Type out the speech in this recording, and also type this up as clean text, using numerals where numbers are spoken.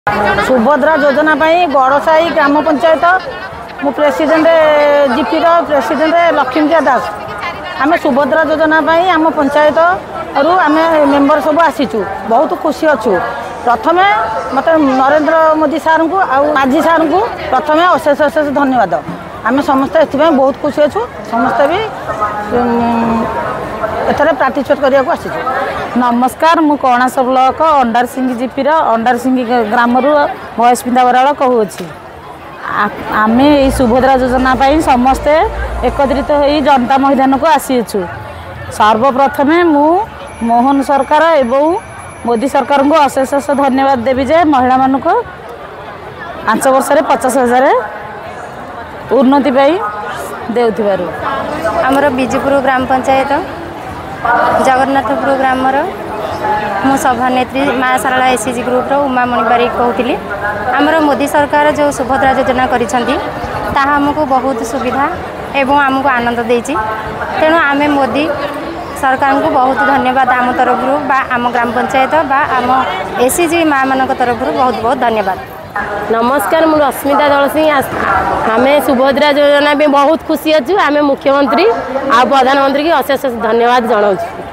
सुभद्रा योजना गड़साई ग्राम पंचायत मु president GP president Laxmipriya Das आम सुभद्रा योजना आम पंचायत रु आम मेम्बर सब आसीचु बहुत खुशी अच्छु। प्रथमे मत नरेंद्र मोदी सार को माझी सार को प्रथमे अशेष अशेष धन्यवाद। आम समस्ते एथि बहुत खुशी अच्छु। समस्ते भी एथरे पार्टिसिपेट करने को आसीचु। नमस्कार मु कणास ब्लॉक अंडार सिंह जीपी अंडार सिंह ग्राम महेशपिंदा बराड़ कहूँ। आम ये सुभद्रा योजना समस्ते एकत्रित हो जनता मैदान को आसीचु। सर्वप्रथमे मु मोहन सरकार एवं मोदी सरकार को अशेष अशेष धन्यवाद देवी जे महिला मान को 5 वर्ष 50,000 उन्नति देउथिबारु। आमर बिजुपुर ग्राम पंचायत जगन्नाथपुर ग्राम मु सभानेत्री माँ सारला एसएचजी ग्रुप उमामणि बारिक कहूली। आमर मोदी सरकार जो सुभद्रा योजना करिसेंती ताहा हमको बहुत सुविधा एवं आमको आनंद देछि। तेणु आमे मोदी सरकार को बहुत धन्यवाद आम तरफ आम ग्राम पंचायत आम एसएचजी माँ मान तरफ बहुत बहुत धन्यवाद। नमस्कार मु रश्मिता दल सिंह। आम सुभद्रा योजना भी बहुत खुशी अच्छु। आम मुख्यमंत्री आ प्रधानमंत्री की अशेष धन्यवाद जनाऊँ।